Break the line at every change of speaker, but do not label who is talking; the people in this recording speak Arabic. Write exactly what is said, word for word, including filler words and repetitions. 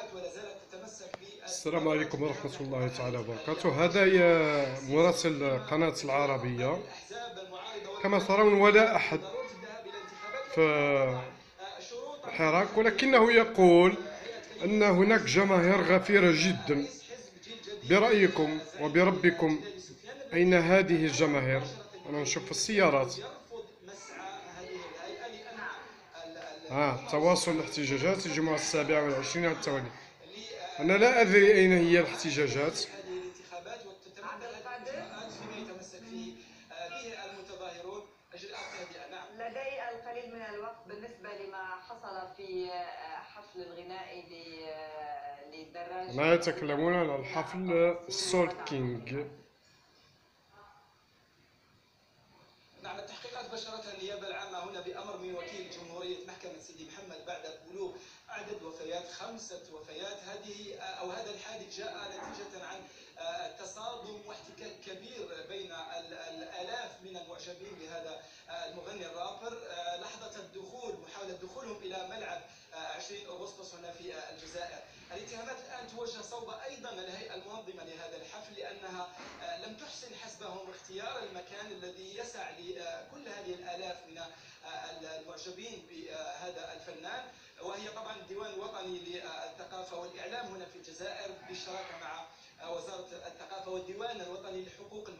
السلام عليكم ورحمة الله تعالى وبركاته. هذا هي مراسل قناة العربية. كما ترون ولا أحد في الحراك، ولكنه يقول أن هناك جماهير غفيرة جدا. برأيكم وبربكم أين هذه الجماهير؟ أنا نشوف السيارات. آه تواصل الاحتجاجات الجمعة السابعة والعشرين على التوالي. أنا لا أدري أين هي الاحتجاجات.
لدي القليل من الوقت بالنسبة لما حصل في حفل الغنائي للدراج.
ما يتكلمون عن الحفل سول كينج.
نعم، التحقيقات بشرتها النيابة العامة هنا بأمر من وكيل جمهورية محكمة سيدي محمد بعد بلوغ عدد وفيات خمسة وفيات. هذه أو هذا الحادث جاء نتيجة عن تصادم واحتكاك كبير بين الآلاف من المعجبين بهذا المغني الرابر لحظة الدخول، محاولة دخولهم إلى ملعب عشرين أغسطس هنا في الجزائر. الاتهامات الآن توجه صوب أيضا الهيئة المنظمة لهذا الحفل لأنها لم تحسن حسبهم اختيار المكان الذي يسع لكل هذه الآلاف من المعجبين بهذا الفنان، وهي طبعا الديوان الوطني للثقافة والإعلام هنا في الجزائر بالشراكة مع وزارة الثقافة والديوان الوطني لحقوق